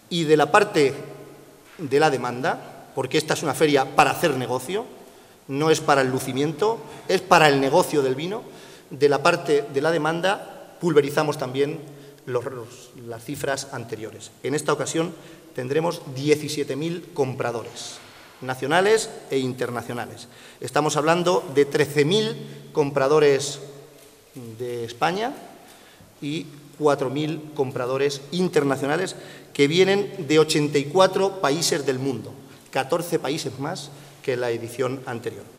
Y de la parte de la demanda, porque esta es una feria para hacer negocio, no es para el lucimiento, es para el negocio del vino, de la parte de la demanda pulverizamos también las cifras anteriores. En esta ocasión tendremos 17.000 compradores, nacionales e internacionales. Estamos hablando de 13.000 compradores de España y 4.000 compradores internacionales que vienen de 84 países del mundo, 14 países más que la edición anterior.